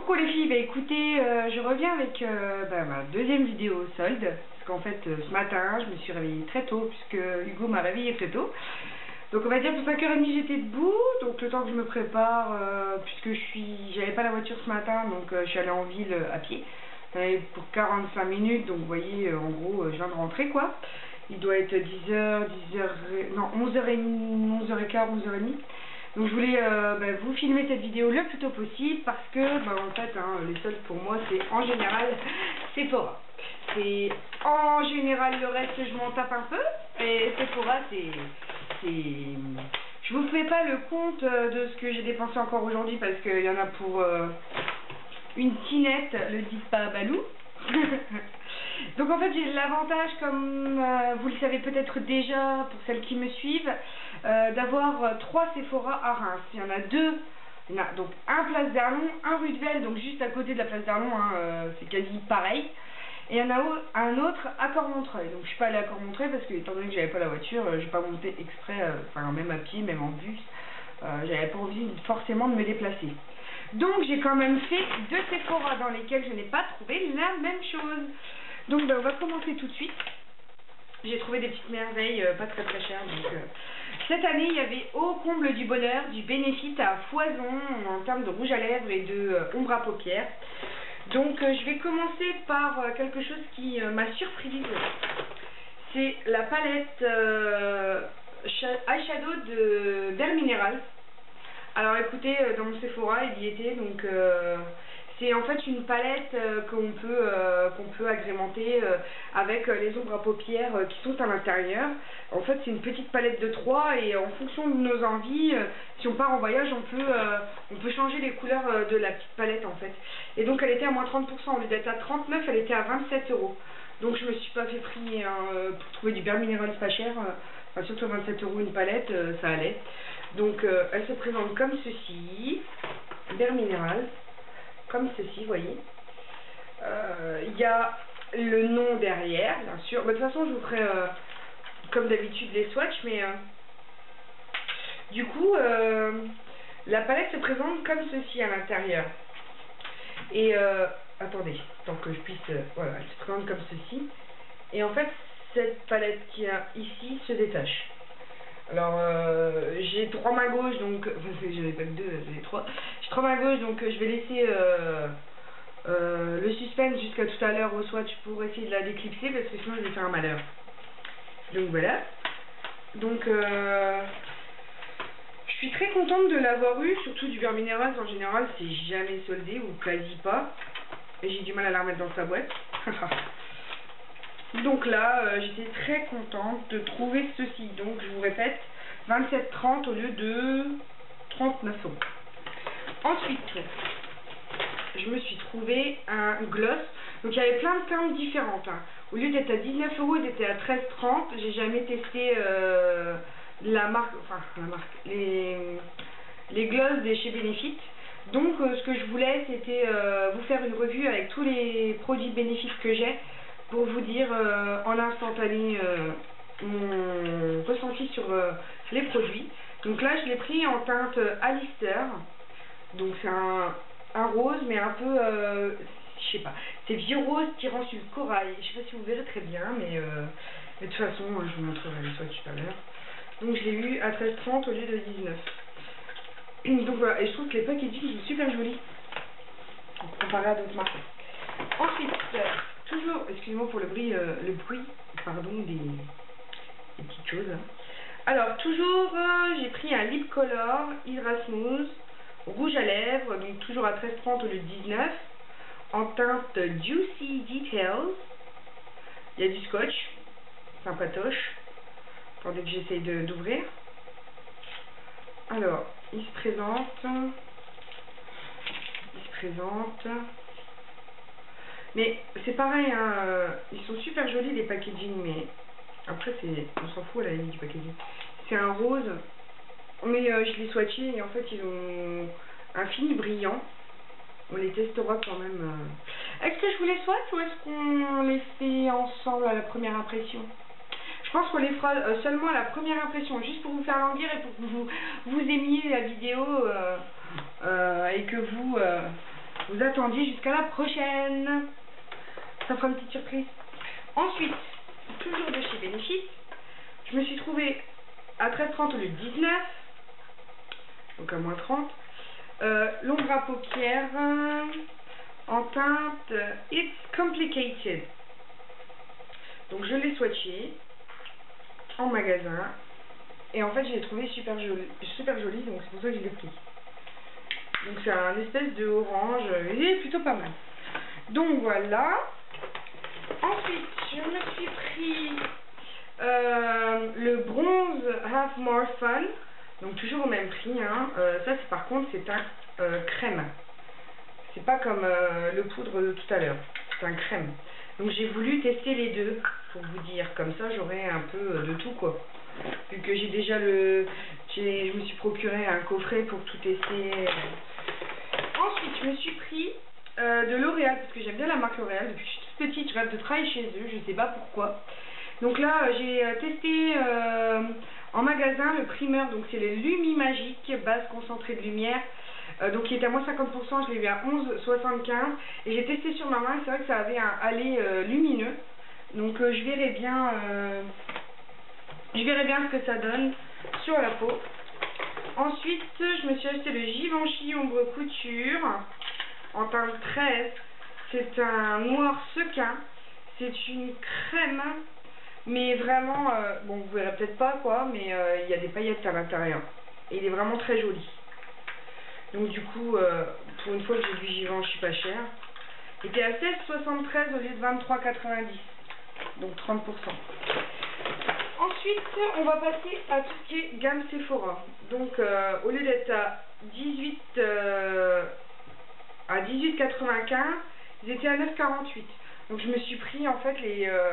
Coucou les filles, bah écoutez, je reviens avec ma deuxième vidéo solde, parce qu'en fait ce matin je me suis réveillée très tôt, puisque Hugo m'a réveillée très tôt. Donc on va dire pour 5h30 j'étais debout, donc le temps que je me prépare, puisque j'avais pas la voiture ce matin, donc je suis allée en ville à pied. Pour 45 minutes, donc vous voyez, en gros je viens de rentrer quoi. Il doit être 10h, 11h30, 11h15, 11h30. Donc je voulais vous filmer cette vidéo le plus tôt possible parce que en fait les soldes pour moi c'est en général Sephora. C'est en général le reste je m'en tape un peu et Sephora je vous fais pas le compte de ce que j'ai dépensé encore aujourd'hui parce qu'il y en a pour une tinette, le dites pas à Balou. Donc en fait j'ai l'avantage, comme vous le savez peut-être déjà pour celles qui me suivent, d'avoir 3 Sephora à Reims. Il y en a 2, il y en a donc un place d'Arlon, un rue de Vesle, donc juste à côté de la place d'Arlon, c'est quasi pareil. Et il y en a un autre à Cormontreuil. Donc je suis pas allée à Cormontreuil parce que étant donné que j'avais pas la voiture, j'ai pas monté exprès, même à pied, même en bus, j'avais pas envie forcément de me déplacer. Donc j'ai quand même fait 2 Sephora dans lesquels je n'ai pas trouvé la même chose. Donc on va commencer tout de suite. J'ai trouvé des petites merveilles pas très chères. Donc, cette année il y avait au comble du bonheur du bénéfice à foison en termes de rouge à lèvres et de ombre à paupières. Donc je vais commencer par quelque chose qui m'a surprise. C'est la palette eyeshadow d'Air Minéral. Alors écoutez, dans mon Sephora il y était, donc c'est en fait une palette qu'on peut agrémenter avec les ombres à paupières qui sont à l'intérieur. En fait c'est une petite palette de 3 et en fonction de nos envies, si on part en voyage on peut changer les couleurs de la petite palette en fait. Et donc elle était à moins 30%, au lieu d'être à 39, elle était à 27 €. Donc je me suis pas fait prier pour trouver du beurre minéral pas cher, surtout 27 € une palette, ça allait. Donc elle se présente comme ceci, beurre minéral, comme ceci, vous voyez. Il y a le nom derrière, bien sûr. De toute façon, je vous ferai comme d'habitude les swatchs, mais du coup, la palette se présente comme ceci à l'intérieur. Et attendez, tant que je puisse, voilà, elle se présente comme ceci. Et en fait, cette palette qui est ici se détache. Alors j'ai 3 mains gauche, donc j'en ai pas que 2, j'ai 3. J'ai 3 mains gauche, donc je vais laisser le suspense jusqu'à tout à l'heure au swatch pour essayer de la déclipser parce que sinon je vais faire un malheur. Donc voilà. Donc je suis très contente de l'avoir eu, surtout du beurre minéral en général c'est jamais soldé ou quasi pas. Et j'ai du mal à la remettre dans sa boîte. Donc là, j'étais très contente de trouver ceci. Donc je vous répète, 27,30 au lieu de 39 €. Ensuite, je me suis trouvé un gloss. Donc il y avait plein de teintes différentes. Au lieu d'être à 19 €, il était à 13,30 €. J'ai jamais testé les gloss de chez Benefit. Donc ce que je voulais, c'était vous faire une revue avec tous les produits Benefit que j'ai, pour vous dire en instantané mon ressenti sur les produits. Donc là je l'ai pris en teinte Alistair. Donc c'est un rose mais un peu, je sais pas, c'est vieux rose tirant sur le corail. Je sais pas si vous verrez très bien, mais de toute façon je vous montrerai les swatchs tout à l'heure. Donc je l'ai eu à 13,30 € au lieu de 19 €. Donc voilà, et je trouve que les packaging sont super jolis comparé à d'autres marques. Ensuite, toujours, excusez-moi pour le bruit, des petites choses. Alors, toujours, j'ai pris un Lip Color Hydra Smooth, rouge à lèvres, donc toujours à 13,30 € au lieu de 19 €, en teinte Juicy Details. Il y a du scotch, sympatoche. Attendez que j'essaye d'ouvrir. Alors, il se présente. Mais c'est pareil, ils sont super jolis les packaging, mais après on s'en fout à la limite du packaging. C'est un rose, mais je l'ai swatché et en fait ils ont un fini brillant. On les testera quand même. Est-ce que je vous les swatch ou est-ce qu'on les fait ensemble à la première impression? Je pense qu'on les fera seulement à la première impression, juste pour vous faire languir et pour que vous aimiez la vidéo et que vous vous attendiez jusqu'à la prochaine. Ça fera une petite surprise. Ensuite, toujours de chez Benefit, je me suis trouvée à 13,30 au lieu de 19, donc à moins 30. L'ombre à paupières en teinte It's Complicated. Donc je l'ai swatché en magasin et en fait je l'ai trouvé super joli, donc c'est pour ça que je l'ai pris. Donc c'est un espèce de orange, il est plutôt pas mal. Donc voilà. Ensuite je me suis pris le bronze Have More Fun, donc toujours au même prix, hein. Ça c'est par contre c'est un crème, c'est pas comme le poudre de tout à l'heure, c'est un crème. Donc j'ai voulu tester les deux pour vous dire, comme ça j'aurai un peu de tout quoi, vu que j'ai déjà je me suis procuré un coffret pour tout tester. Ensuite je me suis pris de L'Oréal, parce que j'aime bien la marque L'Oréal, depuis que je suis toute petite je rêve de travailler chez eux, je sais pas pourquoi. Donc là j'ai testé en magasin le primer, donc c'est le Lumi Magique base concentrée de lumière, donc il était à moins 50%, je l'ai eu à 11,75 et j'ai testé sur ma main, c'est vrai que ça avait un halo lumineux, donc je verrai bien ce que ça donne sur la peau. Ensuite je me suis acheté le Givenchy Ombre Couture en teinte 13, c'est un noir sequin, c'est une crème. Mais vraiment, bon vous verrez peut-être pas quoi, mais il y a des paillettes à l'intérieur. Et il est vraiment très joli. Donc du coup, pour une fois que j'ai du Givenchy pas cher, il était à 16,73 au lieu de 23,90. Donc 30%. Ensuite, on va passer à tout ce qui est gamme Sephora. Donc au lieu d'être à 18,95, ils étaient à 9,48. Donc je me suis pris en fait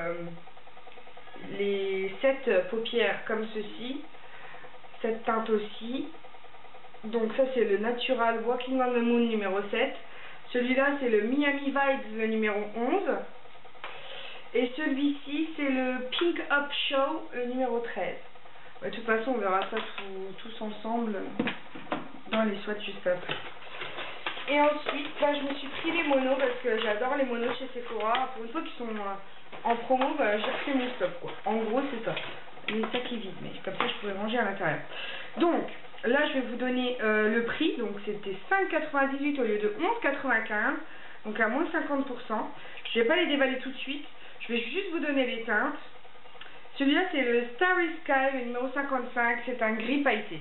les 7 paupières comme ceci, cette teinte aussi. Donc ça c'est le Natural Walking on the Moon numéro 7. Celui-là c'est le Miami Vibes le numéro 11. Et celui-ci c'est le Pink Up Show le numéro 13. De toute façon on verra ça tous ensemble dans les swatchs juste après. Et ensuite là je me suis pris les monos parce que j'adore les monos chez Sephora. Pour une fois qu'ils sont en promo, j'ai refait mon stock quoi. En gros c'est ça. Les sacs est vide, mais comme ça je pourrais ranger à l'intérieur. Donc là je vais vous donner le prix. Donc c'était 5,98 au lieu de 11,95. Donc à moins 50%. Je vais pas les dévaler tout de suite. Je vais juste vous donner les teintes. Celui-là c'est le Starry Sky, le numéro 55. C'est un gris pailleté.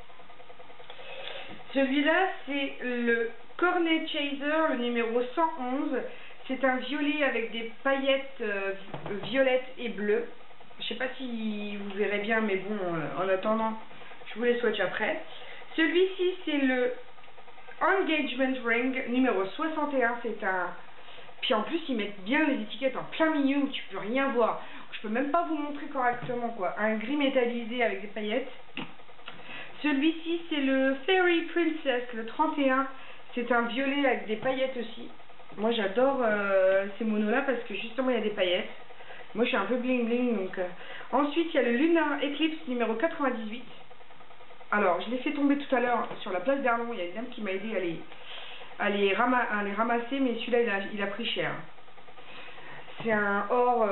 Celui-là c'est le Cornet Chaser, le numéro 111. C'est un violet avec des paillettes violettes et bleues. Je sais pas si vous verrez bien, mais bon, en attendant, je vous les swatch après. Celui-ci, c'est le Engagement Ring numéro 61. C'est un... Puis en plus, ils mettent bien les étiquettes en plein milieu où tu peux rien voir. Je peux même pas vous montrer correctement, quoi. Un gris métallisé avec des paillettes. Celui-ci, c'est le Fairy Princess, le 31. C'est un violet avec des paillettes aussi. Moi, j'adore ces monos-là parce que justement, il y a des paillettes. Moi, je suis un peu bling bling, donc... Ensuite, il y a le Lunar Eclipse numéro 98. Alors, je l'ai fait tomber tout à l'heure sur la place d'Arlon. Il y a une dame qui m'a aidé à les ramasser, mais celui-là, il a pris cher. C'est un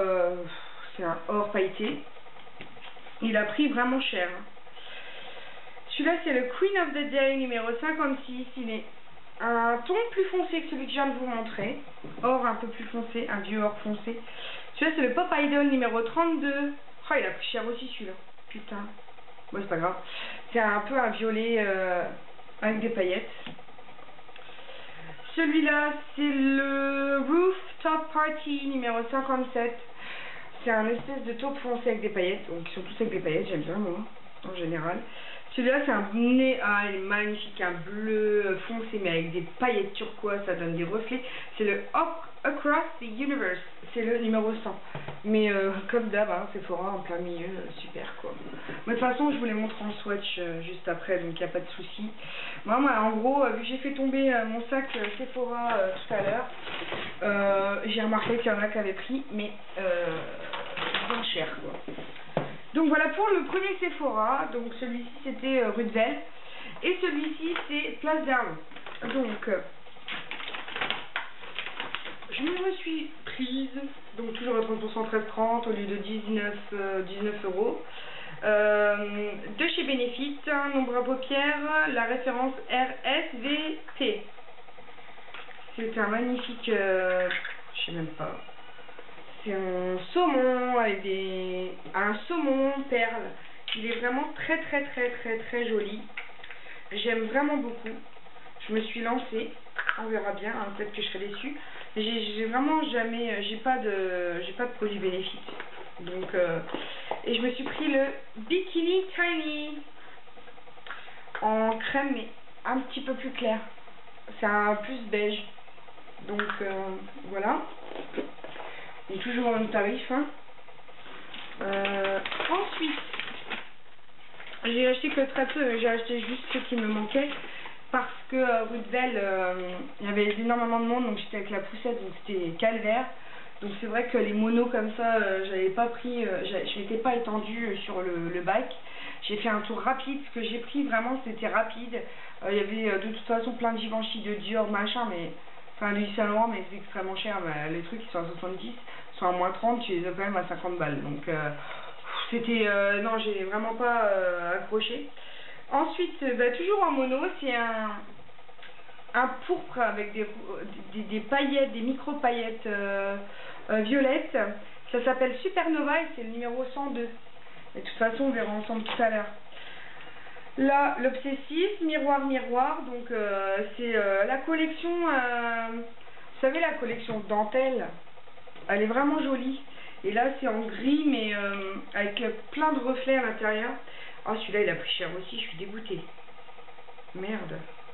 or pailleté. Il a pris vraiment cher. Celui-là, c'est le Queen of the Day numéro 56. Il est un ton plus foncé que celui que je viens de vous montrer. Or un peu plus foncé, un vieux or foncé. Celui-là, c'est le Pop Idol numéro 32. Oh, il a pris cher aussi celui-là. Putain. Bon, c'est pas grave. C'est un peu un violet avec des paillettes. Celui-là, c'est le Rooftop Party numéro 57. C'est un espèce de taupe foncé avec des paillettes. Donc, ils sont tous avec des paillettes, j'aime bien moi, en général. Celui-là, c'est un nez, il est magnifique, un bleu foncé, mais avec des paillettes turquoise, ça donne des reflets. C'est le Across the Universe, c'est le numéro 100. Mais comme d'hab, hein, Sephora en plein milieu, super quoi. Mais de toute façon, je vous les montre en swatch juste après, donc il n'y a pas de souci. Moi, en gros, vu que j'ai fait tomber mon sac Sephora tout à l'heure, j'ai remarqué qu'il y en a qui avaient pris, mais bien cher quoi. Donc voilà pour le premier Sephora. Donc celui-ci c'était rue de Vesle. Et celui-ci c'est Place d'Arlon. Donc je me suis prise, donc toujours à 30% 13,30 au lieu de 19 euros. De chez Benefit, nombre à paupières, la référence RSVT. C'est un magnifique, je sais même pas, c'est un saumon avec un saumon perle. Il est vraiment très joli. J'aime vraiment beaucoup. Je me suis lancée, on verra bien, hein, peut-être que je serai déçue. J'ai vraiment jamais, j'ai pas de produit Benefit. Donc, et je me suis pris le Bikini Tiny en crème, mais un petit peu plus clair. C'est un plus beige. Donc voilà. Et toujours au même tarif. Hein. Ensuite, j'ai acheté que très peu, j'ai acheté juste ce qui me manquait. Parce que rue de Belle, il y avait énormément de monde, donc j'étais avec la poussette, donc c'était calvaire. Donc c'est vrai que les monos comme ça, j'avais pas pris, je m'étais pas étendue sur le bac. J'ai fait un tour rapide, ce que j'ai pris vraiment c'était rapide. Il y avait de toute façon plein de Givenchy, de Dior, machin, mais enfin du Yves Saint Laurent, mais c'est extrêmement cher. Les trucs qui sont à 70 sont à moins 30, tu les as quand même à 50 balles. Donc c'était, non, j'ai vraiment pas accroché. Ensuite, toujours en mono, c'est un pourpre avec des paillettes, des micro-paillettes violettes. Ça s'appelle Supernova et c'est le numéro 102. Et de toute façon, on verra ensemble tout à l'heure. Là, l'Obsessif, Miroir, Miroir. Donc, c'est la collection, vous savez, la collection dentelle. Elle est vraiment jolie. Et là, c'est en gris, mais avec plein de reflets à l'intérieur. Ah, celui-là, il a pris cher aussi, je suis dégoûtée. Merde.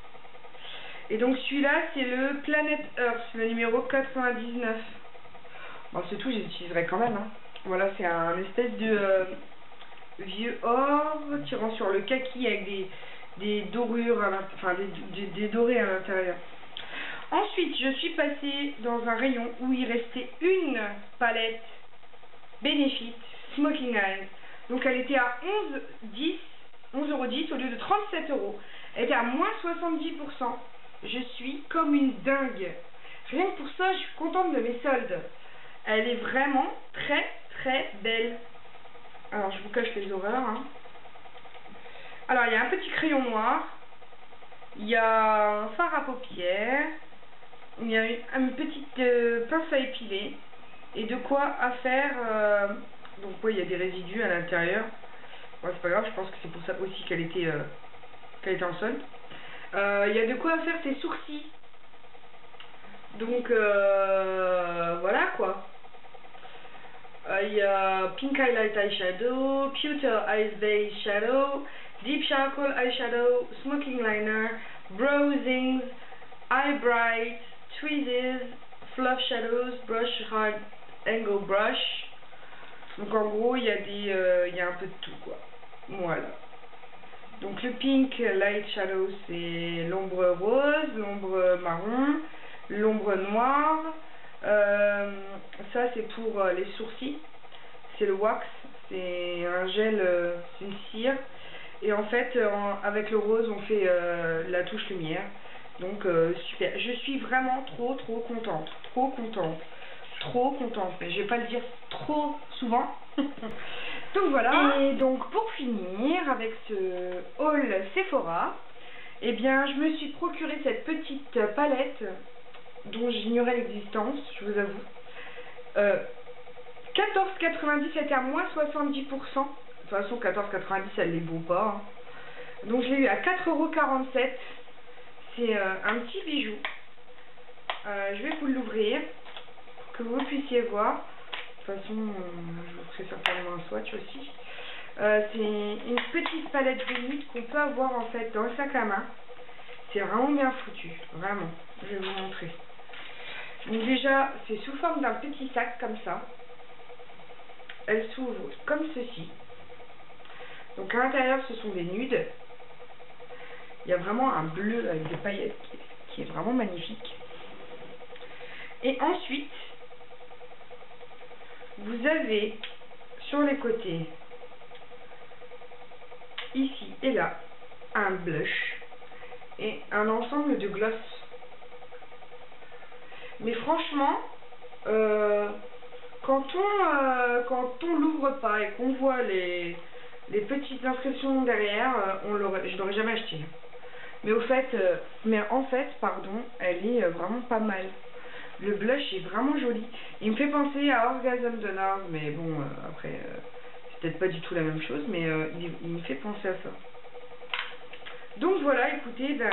Et donc, celui-là, c'est le Planet Earth, le numéro 99. Bon, c'est tout, j'utiliserai quand même. Hein. Voilà, c'est un espèce de vieux or tirant sur le kaki avec des dorures, enfin des dorés à l'intérieur. Ensuite, je suis passée dans un rayon où il restait une palette Benefit Smoking Eyes. Donc elle était à 11,10 € au lieu de 37 €. Elle était à moins 70%. Je suis comme une dingue. Rien que pour ça, je suis contente de mes soldes. Elle est vraiment très belle. Alors je vous cache les horreurs. Hein. Alors il y a un petit crayon noir. Il y a un fard à paupières. Il y a une petite pince à épiler. Et de quoi à faire. Donc oui, il y a des résidus à l'intérieur. Bon, c'est pas grave, je pense que c'est pour ça aussi qu'elle était en solde. Il y a de quoi faire ses sourcils. Donc voilà quoi. Il y a Pink Highlight Eyeshadow, Pewter Ice Base Shadow, Deep Charcoal Eyeshadow, Smoking Liner, Browsings, Eye Bright, Tweezers, Fluff Shadows, Brush Hard Angle Brush. Donc en gros il y a un peu de tout quoi. Voilà. Donc le Pink Light Shadow c'est l'ombre rose, l'ombre marron, l'ombre noire. Ça c'est pour les sourcils. C'est le wax. C'est un gel, c'est une cire. Et en fait avec le rose on fait la touche lumière. Donc super. Je suis vraiment trop contente. Trop contente. Mais je vais pas le dire trop souvent. Donc voilà. Et donc pour finir avec ce haul Sephora, eh bien je me suis procuré cette petite palette dont j'ignorais l'existence, je vous avoue. 14,90, c'était à moins 70%. De toute façon 14,90 elle les vaut pas. Hein. Donc je l'ai eu à 4,47 €. C'est un petit bijou. Je vais vous l'ouvrir pour que vous puissiez voir. De toute façon, je vous ferai certainement un swatch aussi. C'est une petite palette Benefit qu'on peut avoir en fait dans le sac à main. C'est vraiment bien foutu, vraiment. Je vais vous montrer. Donc déjà, c'est sous forme d'un petit sac comme ça. Elle s'ouvre comme ceci. Donc à l'intérieur, ce sont des nudes. Il y a vraiment un bleu avec des paillettes qui est vraiment magnifique. Et ensuite, vous avez sur les côtés, ici et là, un blush et un ensemble de gloss. Mais franchement, Quand on l'ouvre pas et qu'on voit les petites inscriptions derrière, je l'aurais jamais acheté. Mais en fait, pardon, elle est vraiment pas mal. Le blush est vraiment joli. Il me fait penser à Orgasm de NARS, mais bon, après, c'est peut-être pas du tout la même chose, mais il me fait penser à ça. Donc voilà, écoutez, ben,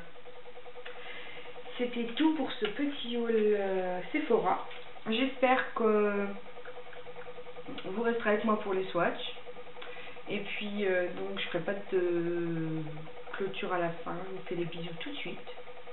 c'était tout pour ce petit haul Sephora. J'espère que vous resterez avec moi pour les swatchs. Et puis, donc, je ferai pas de clôture à la fin. Je vous fais des bisous tout de suite.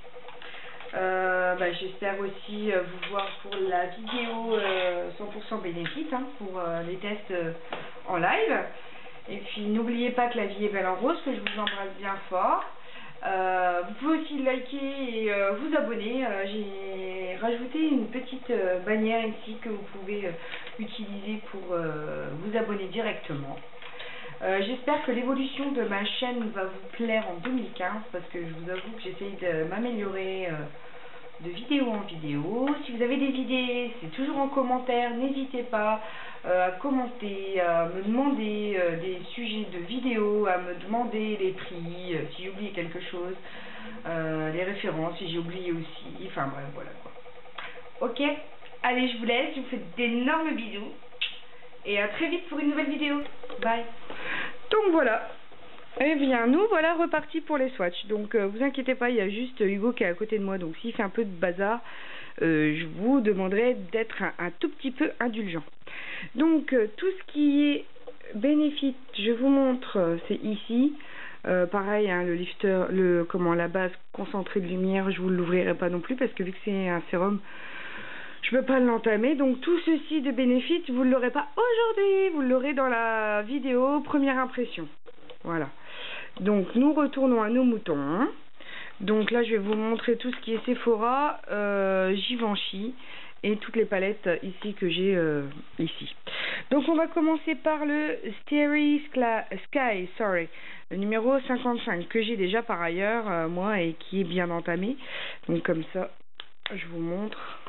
J'espère aussi vous voir pour la vidéo 100% bénéfice, hein, pour les tests en live. Et puis n'oubliez pas que la vie est belle en rose, que je vous embrasse bien fort. Vous pouvez aussi liker et vous abonner. J'ai rajouté une petite bannière ici que vous pouvez utiliser pour vous abonner directement. J'espère que l'évolution de ma chaîne va vous plaire en 2015 parce que je vous avoue que j'essaye de m'améliorer de vidéo en vidéo. Si vous avez des idées, c'est toujours en commentaire. N'hésitez pas à commenter, à me demander des sujets de vidéos, à me demander les prix, si j'ai oublié quelque chose, les références, si j'ai oublié aussi. Enfin bref, voilà quoi. Ok, allez, je vous laisse. Je vous fais d'énormes bisous. Et à très vite pour une nouvelle vidéo. Bye. Donc voilà. Eh bien, nous voilà repartis pour les swatchs. Donc, vous inquiétez pas, il y a juste Hugo qui est à côté de moi. Donc, s'il fait un peu de bazar, je vous demanderai d'être un tout petit peu indulgent. Donc, tout ce qui est bénéfice, je vous montre, c'est ici. Pareil, hein, le lifter, la base concentrée de lumière, je vous l'ouvrirai pas non plus parce que vu que c'est un sérum, je peux pas l'entamer. Donc, tout ceci de bénéfice, vous ne l'aurez pas aujourd'hui. Vous l'aurez dans la vidéo première impression. Voilà. Donc, nous retournons à nos moutons. Donc là, je vais vous montrer tout ce qui est Sephora, Givenchy et toutes les palettes ici que j'ai ici. Donc, on va commencer par le Starry Sky, le numéro 55, que j'ai déjà par ailleurs, moi, et qui est bien entamé. Donc, comme ça, je vous montre.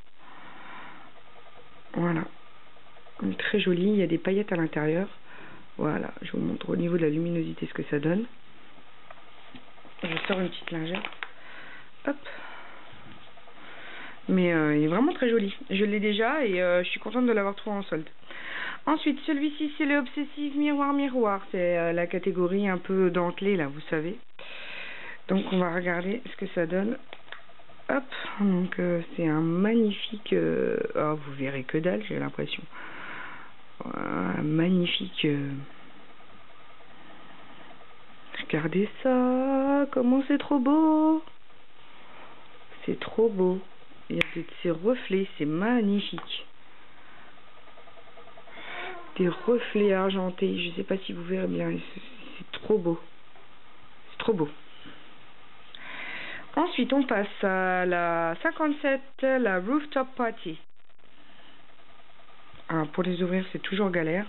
Voilà. Très joli, il y a des paillettes à l'intérieur. Voilà, je vous montre au niveau de la luminosité ce que ça donne. Je sors une petite lingette. Hop. Mais il est vraiment très joli. Je l'ai déjà et je suis contente de l'avoir trouvé en solde. Ensuite, celui-ci, c'est le Obsessive Miroir. C'est la catégorie un peu dentelée, là, vous savez. Donc, on va regarder ce que ça donne. Hop. Donc, c'est un magnifique... Oh, vous verrez que dalle, j'ai l'impression. Magnifique... Regardez ça, comment c'est trop beau. C'est trop beau. Il y a ces reflets, c'est magnifique. Des reflets argentés, je sais pas si vous verrez bien, c'est trop beau. C'est trop beau. Ensuite, on passe à la 57, la Rooftop Party. Alors, pour les ouvrir, c'est toujours galère.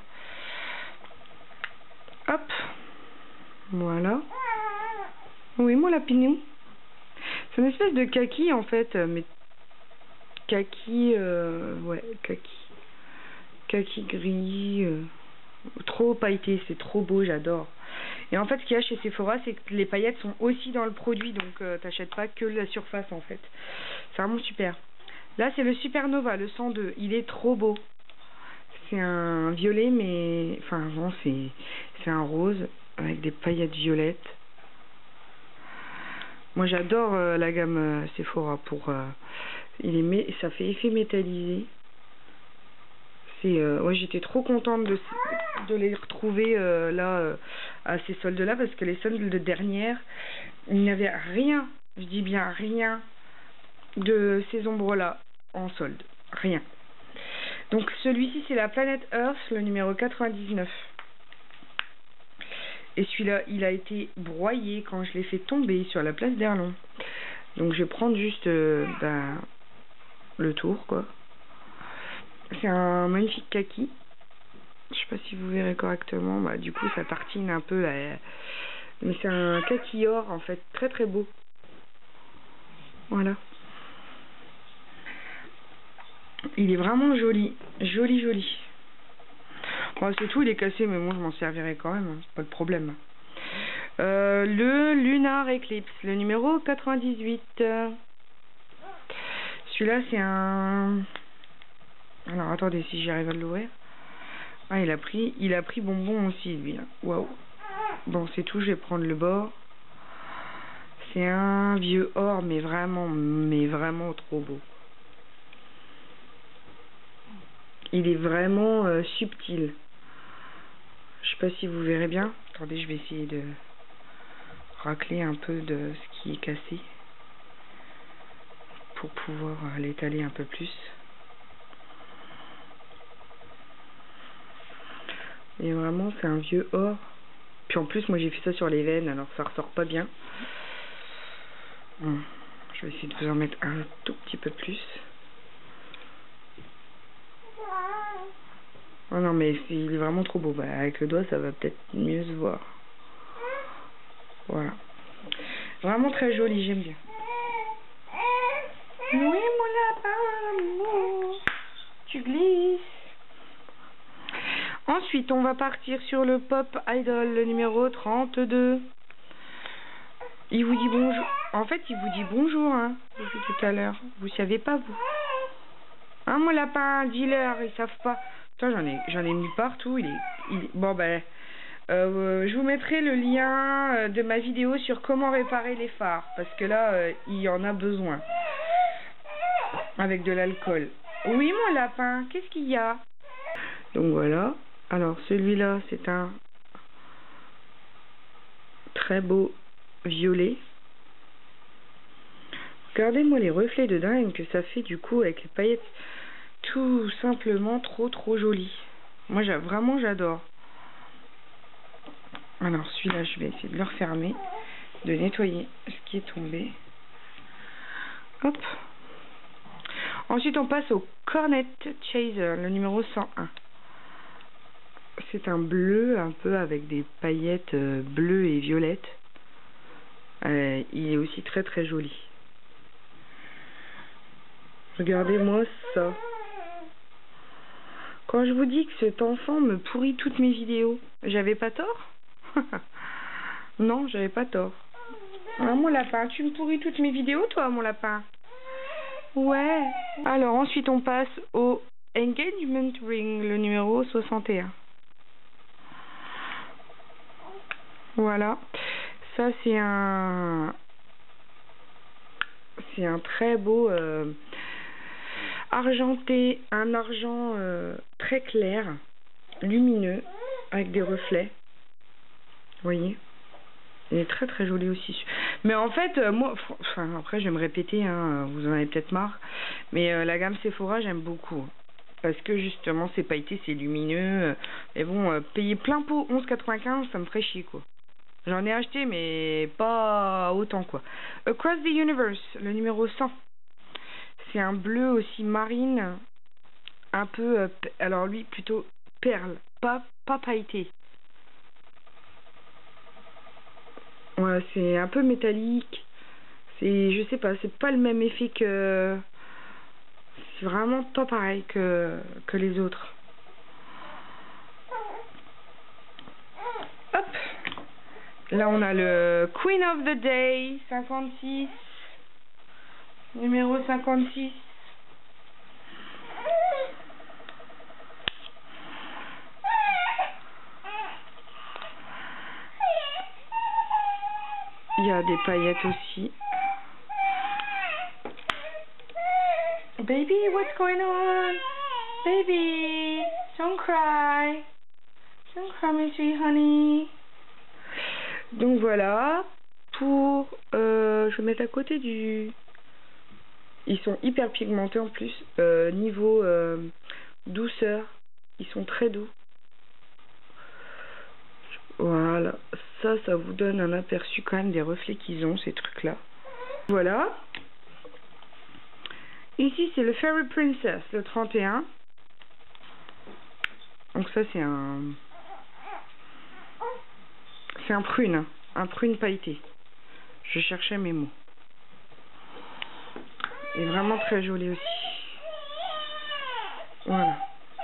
Hop. Voilà. Oui, mon lapinou. C'est une espèce de kaki, en fait, mais kaki, ouais, kaki gris, trop pailleté, c'est trop beau, j'adore. Et en fait, ce qu'il y a chez Sephora, c'est que les paillettes sont aussi dans le produit, donc t'achètes pas que la surface, en fait. C'est vraiment super. Là, c'est le Supernova, le 102, il est trop beau. C'est un violet, mais, enfin, bon, c'est un rose avec des paillettes violettes. Moi, j'adore la gamme Sephora pour... ça fait effet métallisé. Ouais, j'étais trop contente de les retrouver là à ces soldes-là parce que les soldes de dernière, il n'y avait rien, je dis bien rien, de ces ombres-là en solde. Rien. Donc celui-ci, c'est la Planète Earth, le numéro 99. Et celui-là, il a été broyé quand je l'ai fait tomber sur la place d'Erlon. Donc je vais prendre juste le tour, quoi. C'est un magnifique kaki. Je sais pas si vous verrez correctement. Bah, du coup, ça tartine un peu. Mais c'est un kaki or, en fait. Très très beau. Voilà. Il est vraiment joli. Joli, joli. Bon, c'est tout, il est cassé, mais bon, je m'en servirai quand même. Hein, pas de problème. Le Lunar Eclipse, le numéro 98. Celui-là, c'est un... Alors, attendez, si j'arrive à l'ouvrir. Ah, il a pris bonbon aussi, lui. Waouh. Bon, c'est tout, je vais prendre le bord. C'est un vieux or, mais vraiment trop beau. Il est vraiment subtil. Je sais pas si vous verrez bien. Attendez, je vais essayer de racler un peu de ce qui est cassé pour pouvoir l'étaler un peu plus. Et vraiment, c'est un vieux or. Puis en plus, moi j'ai fait ça sur les veines, alors ça ressort pas bien. Bon, je vais essayer de vous en mettre un tout petit peu plus. Oh non, mais il est vraiment trop beau. Bah, avec le doigt, ça va peut-être mieux se voir. Voilà. Vraiment très joli, j'aime bien. Oui, mon lapin, l'amour. Tu glisses. Ensuite, on va partir sur le Pop Idol, le numéro 32. Il vous dit bonjour. En fait, il vous dit bonjour, hein, depuis tout à l'heure. Vous savez pas, vous. Hein, mon lapin, dis-leur, ils savent pas. Putain, j'en ai mis partout. Bon, ben, je vous mettrai le lien de ma vidéo sur comment réparer les phares. Parce que là, il y en a besoin. Avec de l'alcool. Oui, mon lapin, qu'est-ce qu'il y a? Donc voilà. Alors, celui-là, c'est un très beau violet. Regardez-moi les reflets de dingue que ça fait du coup avec les paillettes. Tout simplement trop joli. Moi, vraiment, j'adore. Alors, celui-là, je vais essayer de le refermer, de nettoyer ce qui est tombé. Hop. Ensuite, on passe au Cornet Chaser, le numéro 101. C'est un bleu un peu avec des paillettes bleues et violettes. Il est aussi très joli. Regardez-moi ça. Quand je vous dis que cet enfant me pourrit toutes mes vidéos, j'avais pas tort? Non, j'avais pas tort. Ah, mon lapin, tu me pourris toutes mes vidéos, toi, mon lapin? Ouais. Alors, ensuite, on passe au Engagement Ring, le numéro 61. Voilà. Ça, c'est un très beau argenté, un argent très clair, lumineux, avec des reflets. Vous voyez? Il est très joli aussi. Mais en fait, moi, enfin, après, je vais me répéter, hein, vous en avez peut-être marre, mais la gamme Sephora, j'aime beaucoup. Parce que justement, c'est pailleté, c'est lumineux. Mais bon, payer plein pot 11,95, ça me ferait chier, quoi. J'en ai acheté, mais pas autant, quoi. Across the Universe, le numéro 100. C'est un bleu aussi marine, un peu, alors lui, plutôt perle, pas pailleté. Ouais, c'est un peu métallique. Je sais pas, c'est pas le même effet que... C'est vraiment pas pareil que les autres. Hop. Là, on a le Queen of the Day, 56. Numéro 56. Il y a des paillettes aussi. Baby, what's going on? Baby, don't cry. Don't cry, my sweet honey. Donc voilà. Pour... je vais mettre à côté du... Ils sont hyper pigmentés en plus. Niveau douceur, ils sont très doux. Voilà. Ça vous donne un aperçu quand même des reflets qu'ils ont, ces trucs-là. Voilà. Ici, c'est le Fairy Princess, le 31. Donc ça, c'est un prune. Un prune pailleté. Je cherchais mes mots. Et vraiment très joli aussi. Voilà.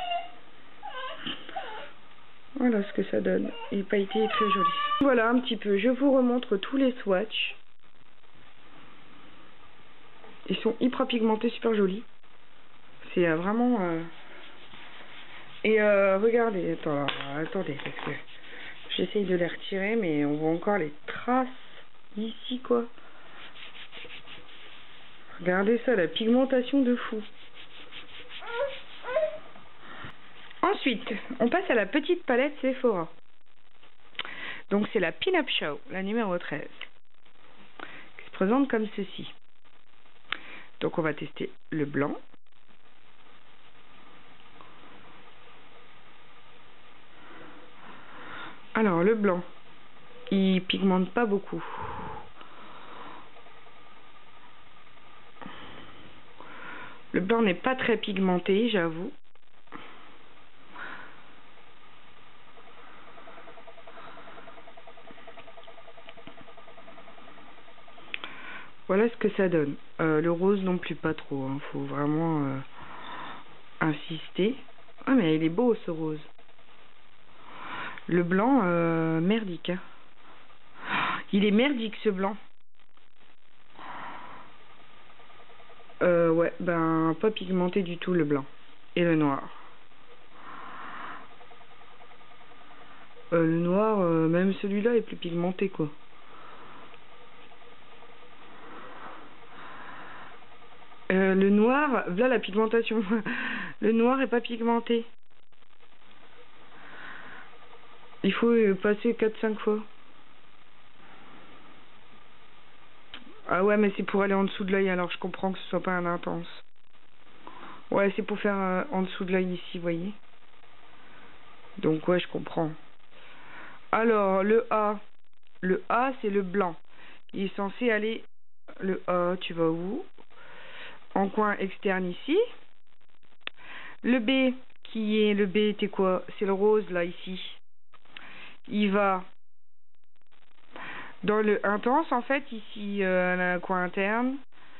Voilà ce que ça donne. Et le pailleté est très joli. Voilà un petit peu. Je vous remontre tous les swatchs. Ils sont hyper pigmentés, super jolis. C'est vraiment... Et regardez, attendez, parce que j'essaye de les retirer, mais on voit encore les traces ici, quoi. Regardez ça, la pigmentation de fou. Ensuite, on passe à la petite palette Sephora. Donc c'est la Pin Up Show, la numéro 13, qui se présente comme ceci. Donc on va tester le blanc. Alors le blanc, il pigmente pas beaucoup. Le blanc n'est pas très pigmenté, j'avoue. Voilà ce que ça donne. Le rose non plus pas trop, hein. Faut vraiment insister. Ah mais il est beau ce rose. Le blanc, merdique. Hein. Il est merdique ce blanc. Ouais, ben pas pigmenté du tout le blanc. Et le noir. Le noir, même celui-là est plus pigmenté quoi. Le noir, là la pigmentation. Le noir est pas pigmenté. Il faut passer 4-5 fois. Ah ouais, mais c'est pour aller en dessous de l'œil, alors je comprends que ce soit pas un intense. Ouais, c'est pour faire en dessous de l'œil ici, vous voyez. Donc ouais, je comprends. Alors, le A. Le A, c'est le blanc. Il est censé aller... Le A, tu vas où? En coin externe ici. Le B, qui est... Le B était quoi? C'est le rose, là, ici. Il va... Dans le intense, en fait, ici, le coin interne,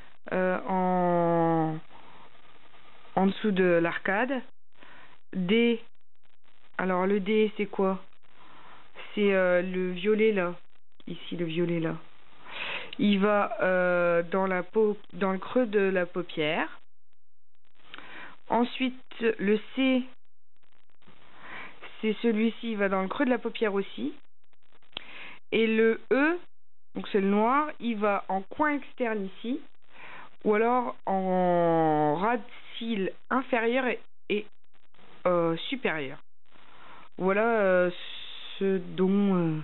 en dessous de l'arcade. D, alors le D, c'est quoi? C'est le violet, là. Ici, le violet, là. Il va dans le creux de la paupière. Ensuite, le C, c'est celui-ci, il va dans le creux de la paupière aussi. Et le E, donc c'est le noir, il va en coin externe ici, ou alors en ras de cils inférieur et supérieur. Voilà ce dont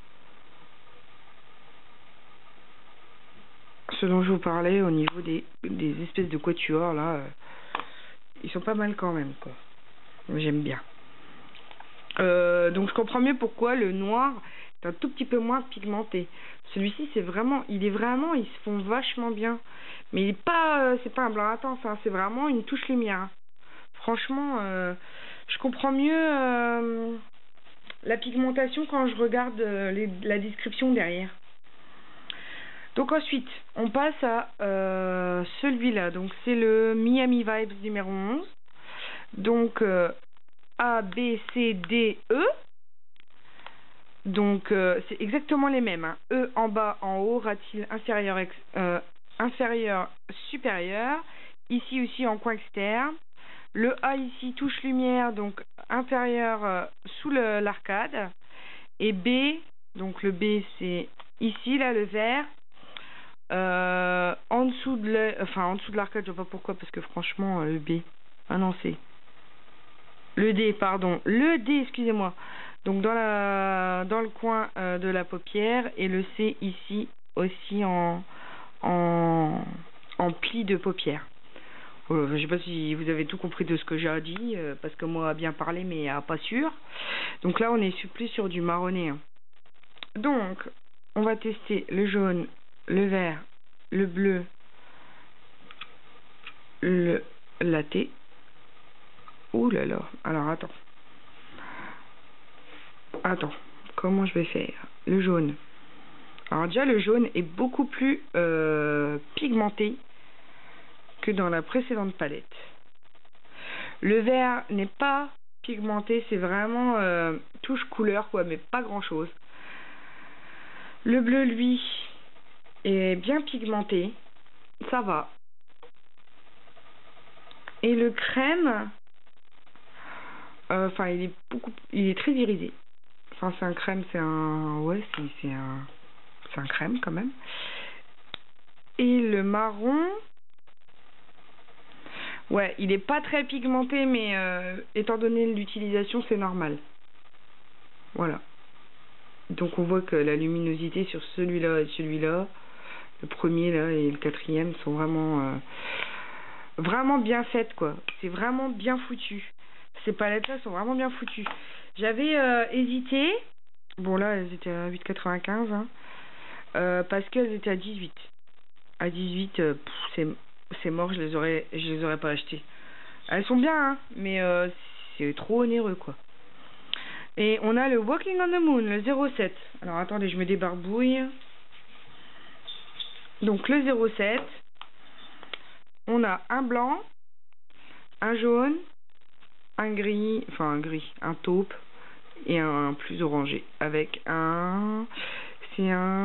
je vous parlais au niveau des espèces de quatuors là. Ils sont pas mal quand même quoi. J'aime bien. Donc je comprends mieux pourquoi le noir est un tout petit peu moins pigmenté. Celui-ci c'est vraiment, ils se font vachement bien. Mais il est pas, c'est pas un blanc intense, hein, c'est vraiment une touche lumière. Franchement, je comprends mieux la pigmentation quand je regarde la description derrière. Donc ensuite, on passe à celui-là. Donc c'est le Miami Vibes numéro 11. Donc A, B, C, D, E. Donc c'est exactement les mêmes. Hein. E en bas, en haut, ras-de-cils inférieur, supérieur. Ici aussi en coin externe. Le A ici, touche lumière, donc intérieur sous l'arcade. Et B, donc le B c'est ici, là, le vert. En dessous de l'arcade, je vois pas pourquoi, parce que franchement, le B. Ah non, c'est. Le D, pardon. Le D, excusez-moi. Donc dans le coin de la paupière. Et le C ici aussi en pli de paupière. Je sais pas si vous avez tout compris de ce que j'ai dit, parce que moi, bien parlé, mais pas sûr. Donc là, on est plus sur du marronné. Hein. Donc, on va tester le jaune, le vert, le bleu, le latte. Ouh là là. Alors, attends. Comment je vais faire? Le jaune. Alors déjà, le jaune est beaucoup plus pigmenté que dans la précédente palette. Le vert n'est pas pigmenté, c'est vraiment touche couleur quoi, mais pas grand chose. Le bleu lui est bien pigmenté, ça va. Et le crème, enfin il est très irisé. Enfin c'est un crème, c'est un crème quand même. Et le marron, ouais, il est pas très pigmenté, mais étant donné l'utilisation, c'est normal. Voilà. Donc on voit que la luminosité sur celui-là et celui-là, le premier là et le quatrième sont vraiment bien faites quoi. C'est vraiment bien foutu. Ces palettes là sont vraiment bien foutues. J'avais hésité. Bon là elles étaient à 8,95 hein, parce qu'elles étaient à 18. À 18 c'est mort, je les aurais pas achetées. Elles sont bien hein, mais c'est trop onéreux quoi. Et on a le Walking on the Moon, le 07. Alors attendez, je me débarbouille. Donc le 07, on a un blanc, un jaune, un gris, un taupe et un plus orangé. Avec c'est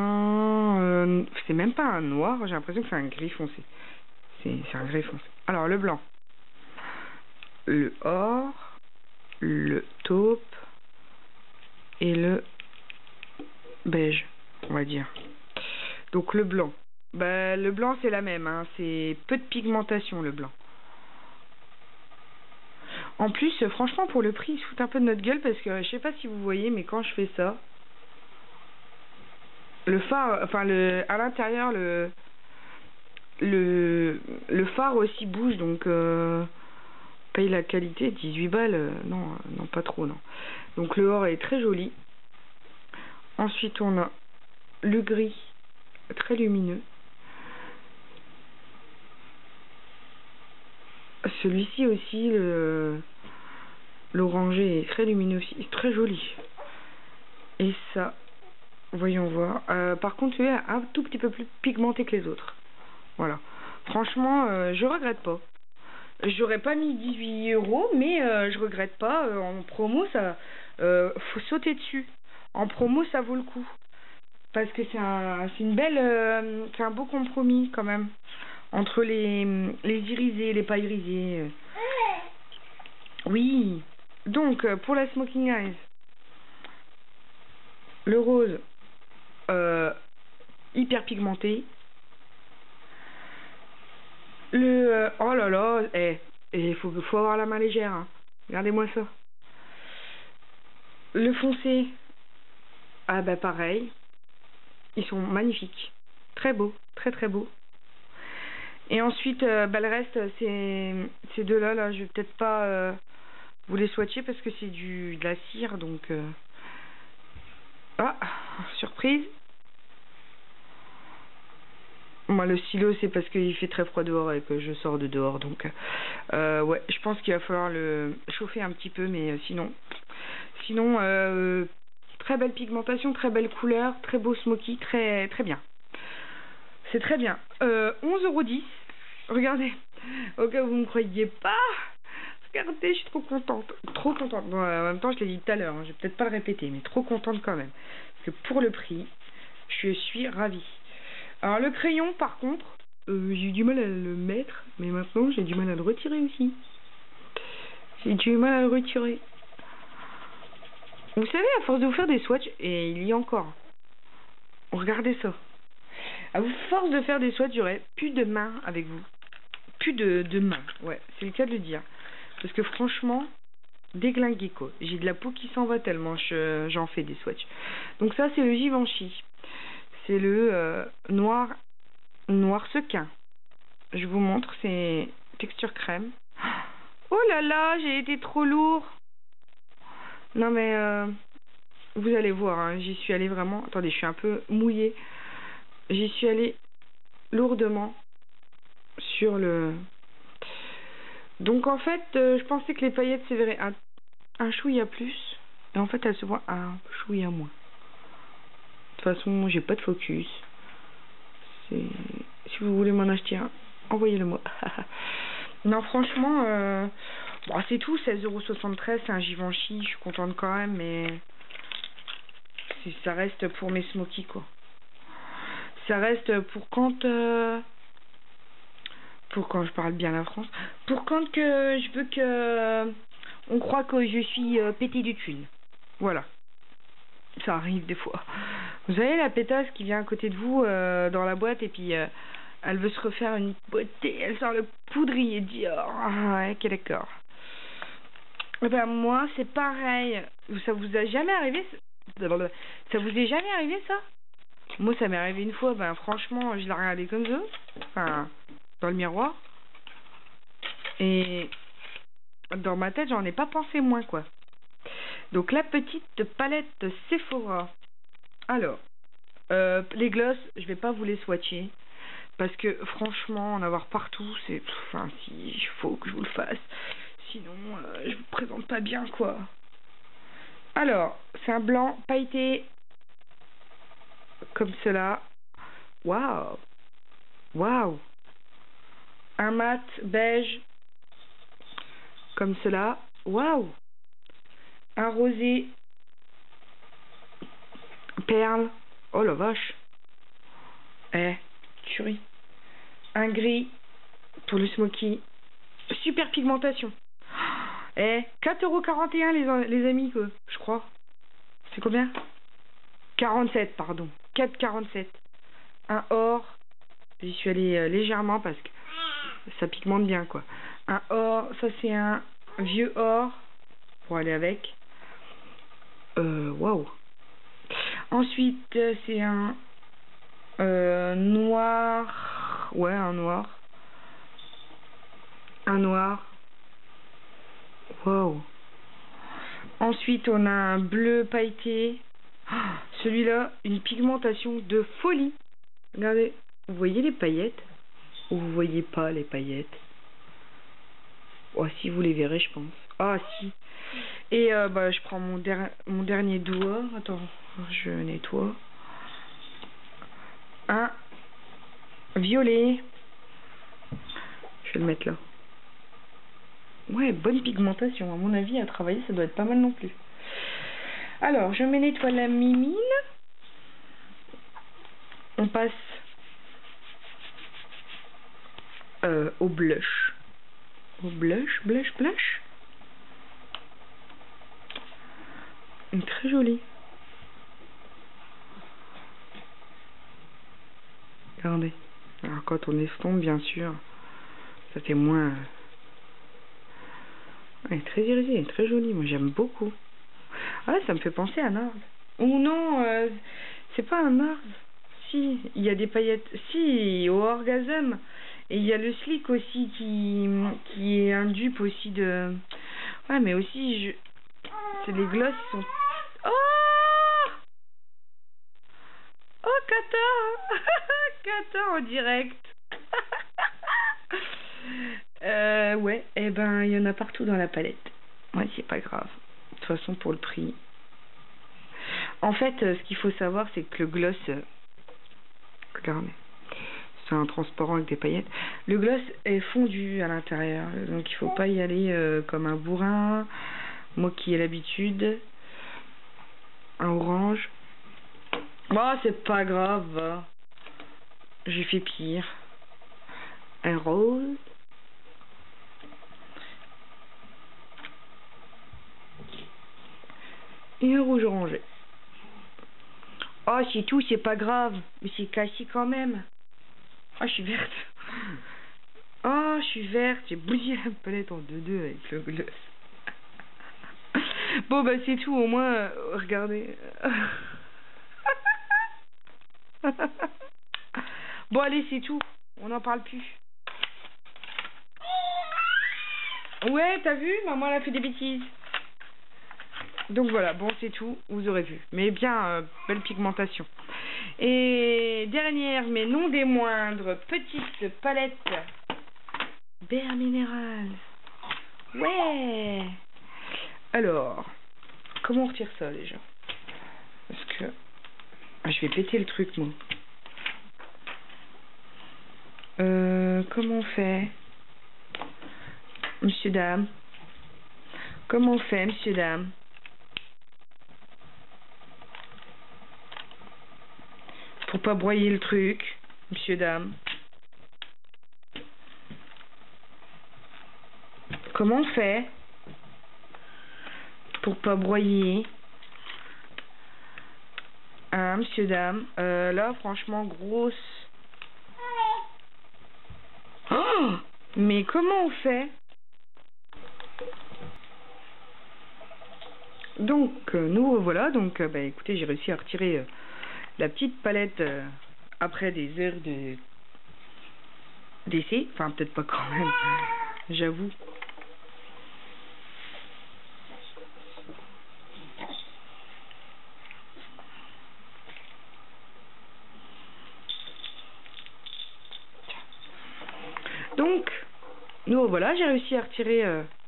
même pas un noir, j'ai l'impression que c'est un gris foncé. C'est un gris foncé. Alors le blanc, le or, le taupe et le beige, on va dire. Donc le blanc. Bah, le blanc c'est la même, hein. C'est peu de pigmentation le blanc. En plus, franchement pour le prix, ils se foutent un peu de notre gueule parce que je sais pas si vous voyez, mais quand je fais ça, le phare, enfin à l'intérieur le phare aussi bouge, donc paye la qualité, 18 balles, non pas trop non. Donc le or est très joli. Ensuite on a le gris très lumineux. Celui-ci aussi, l'orangé est très lumineux aussi, très joli. Et ça, voyons voir. Par contre, celui-là est un tout petit peu plus pigmenté que les autres. Voilà. Franchement, je regrette pas. J'aurais pas mis 18 €, mais je regrette pas. En promo, ça, faut sauter dessus. En promo, ça vaut le coup. Parce que c'est un beau compromis quand même. Entre les irisés, les pas irisés. Oui. Donc, pour la Smoking Eyes, le rose, hyper pigmenté. Oh là là, faut avoir la main légère. Hein. Regardez-moi ça. Le foncé, ah bah pareil. Ils sont magnifiques. Très beaux, très très beaux. Et ensuite, bah, le reste, ces deux-là, là, je vais peut-être pas vous les swatcher parce que c'est de la cire, donc... Ah, surprise. Moi, le stylo, c'est parce qu'il fait très froid dehors et que je sors de dehors, donc... ouais, je pense qu'il va falloir le chauffer un petit peu, mais sinon... très belle pigmentation, très belle couleur, très beau smoky, très, très bien. C'est très bien. 11,10 €. Regardez, au cas où vous ne me croyez pas, regardez, je suis trop contente. Trop contente. Bon, en même temps, je l'ai dit tout à l'heure, hein, je vais peut-être pas le répéter, mais trop contente quand même. Parce que pour le prix, je suis ravie. Alors, le crayon, par contre, j'ai eu du mal à le mettre, mais maintenant, j'ai du mal à le retirer aussi. J'ai du mal à le retirer. Vous savez, à force de vous faire des swatchs, et il y a encore. Regardez ça. À force de faire des swatchs, j'aurai plus de mains avec vous. Plus de mains, ouais, c'est le cas de le dire. Parce que franchement, déglingué quoi. J'ai de la peau qui s'en va tellement j'en fais des swatchs. Donc ça, c'est le Givenchy. C'est le noir sequin. Je vous montre, c'est texture crème. Oh là là, j'ai été trop lourd. Non mais, vous allez voir, hein, j'y suis allée vraiment... Attendez, je suis un peu mouillée. J'y suis allée lourdement sur le... Donc en fait, je pensais que les paillettes se verraient un chouïa plus. Et en fait, elles se voient un chouïa moins. De toute façon, j'ai pas de focus. Si vous voulez m'en acheter un, envoyez-le moi. Non, franchement, Bon, c'est tout, 16,73 €, c'est un Givenchy, je suis contente quand même, mais ça reste pour mes smokies, quoi. Ça reste pour quand je parle bien la France, pour quand que je veux que on croit que je suis pété de thunes. Voilà. Ça arrive des fois. Vous savez la pétasse qui vient à côté de vous dans la boîte et puis elle veut se refaire une beauté, elle sort le poudrier Dior. Ah ouais, quel d'accord. Eh ben moi c'est pareil. Ça vous a jamais arrivé? Ça vous est jamais arrivé ça? Moi ça m'est arrivé une fois, ben franchement je l'ai regardé comme ça, enfin dans le miroir. Et dans ma tête j'en ai pas pensé moins quoi. Donc la petite palette Sephora. Alors, les glosses, je vais pas vous les swatcher. Parce que franchement, en avoir partout, c'est... Enfin, si, il faut que je vous le fasse. Sinon, je vous présente pas bien, quoi. Alors, c'est un blanc pailleté. Comme cela. Waouh! Waouh! Un mat beige. Comme cela. Waouh! Un rosé. Perle. Oh la vache! Eh, tuerie. Un gris pour le smoky. Super pigmentation. Eh, 4,41 € les amis, quoi, je crois. C'est combien? 47, pardon. 4,47. Un or. J'y suis allée légèrement parce que ça pigmente bien, quoi. Un or, ça c'est un vieux or pour aller avec. Waouh. Ensuite, c'est un noir. Ouais, un noir. Un noir. Wow. Ensuite, on a un bleu pailleté. Oh, celui-là, une pigmentation de folie. Regardez, vous voyez les paillettes? Ou vous voyez pas les paillettes? Oh, si vous les verrez, je pense. Ah, si. Et bah, je prends mon dernier doigt. Attends, je nettoie. Un violet. Je vais le mettre là. Ouais, bonne pigmentation. À mon avis, à travailler, ça doit être pas mal non plus. Alors, je me nettoie la mimine. On passe au blush. Au blush. Une très jolie. Regardez. Alors, quand on estompe, bien sûr, ça fait moins... Elle est très irisée, très jolie. Moi, j'aime beaucoup. Ah, ça me fait penser à Nars. Ou non, c'est pas un Nars. Si, il y a des paillettes. Si, au Orgasm. Et il y a le Slick aussi qui est un dupe aussi de... Ouais, mais aussi, c'est les glosses, ils sont... Oh! Oh, Kata! Kata en direct. Ouais, et ben, il y en a partout dans la palette. Ouais, c'est pas grave. De toute façon, pour le prix. En fait, ce qu'il faut savoir, c'est que le gloss... regardez. C'est un transparent avec des paillettes. Le gloss est fondu à l'intérieur. Donc, il faut pas y aller comme un bourrin. Moi qui ai l'habitude. Un orange. Bon, c'est pas grave. J'ai fait pire. Un rose. Et un rouge orangé. Oh, c'est tout, c'est pas grave. Mais c'est cassé quand même. Oh, je suis verte. Oh, je suis verte. J'ai bousillé la palette en 2-2 avec le gloss. Bon, bah, c'est tout. Au moins, regardez. Bon, allez, c'est tout. On n'en parle plus. Ouais, t'as vu? Maman, elle a fait des bêtises. Donc voilà, bon, c'est tout, vous aurez vu. Mais bien, belle pigmentation. Et dernière, mais non des moindres, petite palette Bare Minerals. Ouais. Alors, comment on retire ça déjà? Parce que... ah, je vais péter le truc, moi. Comment on fait? Monsieur, dame. Comment on fait, monsieur, dame? Pour pas broyer le truc, monsieur, dame. Comment on fait pour pas broyer? Hein, monsieur, dame. Là, franchement, grosse. Oh, mais comment on fait? Donc, nous revoilà. Donc, bah, écoutez, j'ai réussi à retirer la petite palette après des heures d'essai. Enfin, peut-être pas quand même, j'avoue. Donc, nous voilà, j'ai réussi à retirer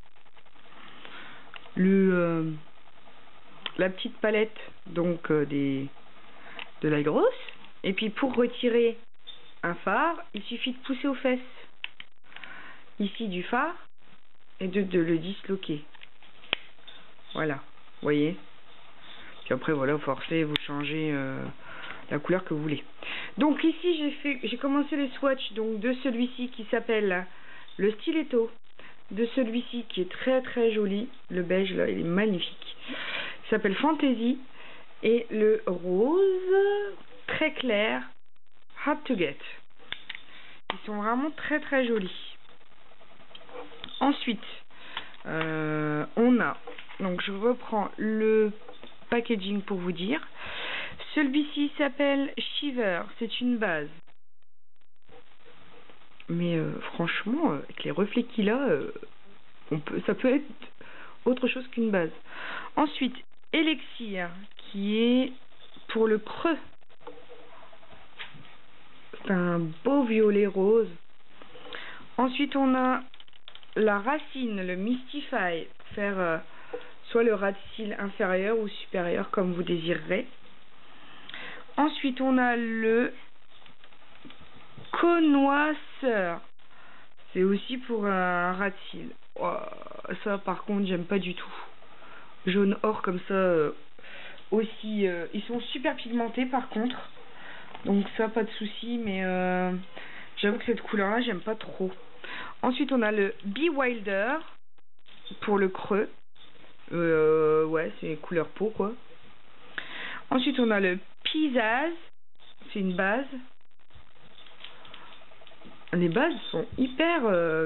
la petite palette donc de la grosse. Et puis pour retirer un phare, il suffit de pousser aux fesses ici du phare et de le disloquer. Voilà, vous voyez. Puis après voilà, vous forcez, vous changez la couleur que vous voulez. Donc ici j'ai commencé les swatchs donc de celui-ci qui s'appelle le stiletto, de celui-ci qui est très très joli, le beige là, il est magnifique. Il s'appelle Fantasy, et le rose très clair, Hard to Get. Ils sont vraiment très très jolis. Ensuite, on a, donc je reprends le packaging pour vous dire. Celui-ci s'appelle Shiver, c'est une base. Mais franchement, avec les reflets qu'il a, ça peut être autre chose qu'une base. Ensuite, Elixir, qui est pour le creux. C'est un beau violet rose. Ensuite, on a la racine, le Mystify, pour faire soit le ras de cils inférieur ou supérieur, comme vous désirerez. Ensuite, on a le Connoisseur. C'est aussi pour un ras de cils. Oh, ça, par contre, j'aime pas du tout. Jaune or comme ça, aussi. Ils sont super pigmentés, par contre. Donc ça, pas de souci, mais j'avoue que cette couleur-là, j'aime pas trop. Ensuite, on a le Be Wilder pour le creux. Ouais, c'est couleur peau, quoi. Ensuite, on a le Pizzazz. C'est une base. Les bases sont hyper...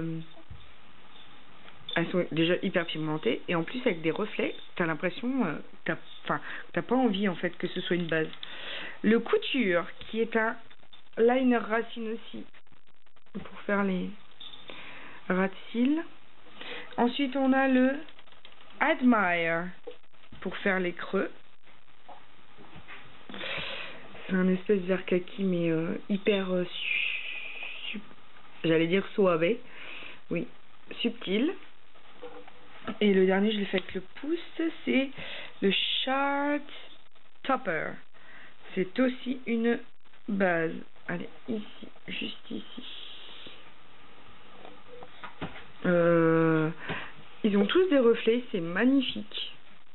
elles sont déjà hyper pigmentées. Et en plus, avec des reflets, t'as l'impression... t'as pas envie, en fait, que ce soit une base. Le Couture, qui est un liner racine aussi. Pour faire les ras de cils. Ensuite, on a le Admire pour faire les creux. C'est un espèce de vert kaki, mais hyper j'allais dire suave. Oui, subtil. Et le dernier, je l'ai fait avec le pouce, c'est le Chart Topper. C'est aussi une base. Allez, ici, juste ici. Ils ont tous des reflets, c'est magnifique.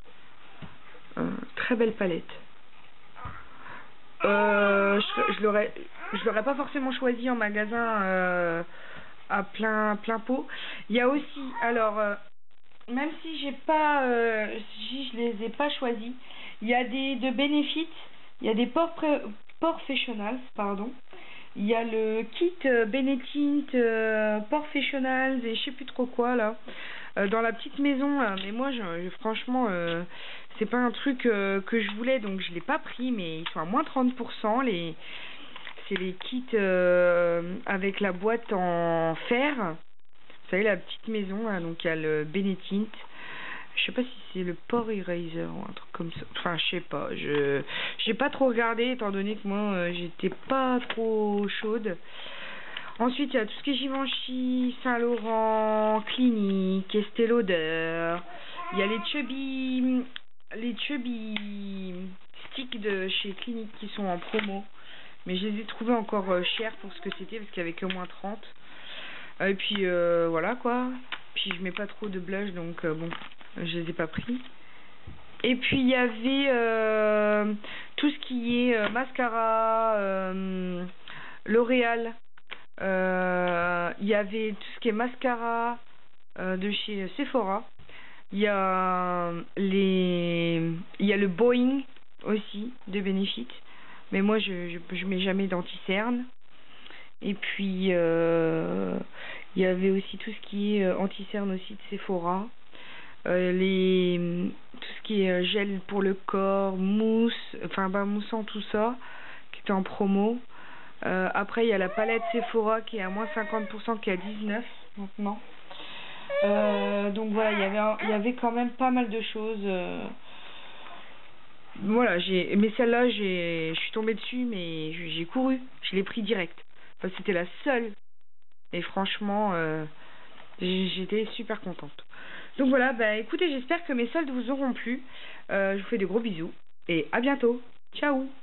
Très belle palette. Je l'aurais pas forcément choisi en magasin à plein pot. Il y a aussi, alors même si si je les ai pas choisis, il y a de Benefit, il y a des Professionals, pardon. Il y a le kit Benetint Professionals et je sais plus trop quoi là, dans la petite maison là. Mais moi, franchement, c'est pas un truc que je voulais, donc je l'ai pas pris, mais ils sont à moins 30%. C'est les kits avec la boîte en fer. Vous savez, la petite maison là, donc il y a le Benetint. Je sais pas si c'est le Pore Eraser ou un truc comme ça. Enfin, je sais pas. J'ai pas trop regardé étant donné que moi, j'étais pas trop chaude. Ensuite, il y a tout ce qui est Givenchy, Saint Laurent, Clinique, Estée Lauder. Il y a les Chubby sticks de chez Clinique qui sont en promo. Mais je les ai trouvés encore chers pour ce que c'était parce qu'il y avait que moins 30. Et puis voilà quoi. Puis je mets pas trop de blush donc bon. je les ai pas pris. Et puis il y avait tout ce qui est mascara, L'Oréal. Il y avait tout ce qui est mascara de chez Sephora. Il y a le Boeing aussi de Benefit, mais moi je mets jamais d'anti-cerne. Et puis il y avait aussi tout ce qui est anti-cerne aussi de Sephora. Tout ce qui est gel pour le corps, mousse, enfin bain moussant, tout ça, qui était en promo. Après il y a la palette Sephora qui est à moins 50%, qui est à 19 maintenant. Donc voilà, il y avait quand même pas mal de choses. Voilà, mais celle-là, je suis tombée dessus, mais j'ai couru, je l'ai pris direct. Enfin, c'était la seule. Et franchement, j'étais super contente. Donc voilà, bah écoutez, j'espère que mes soldes vous auront plu. Je vous fais de gros bisous et à bientôt. Ciao!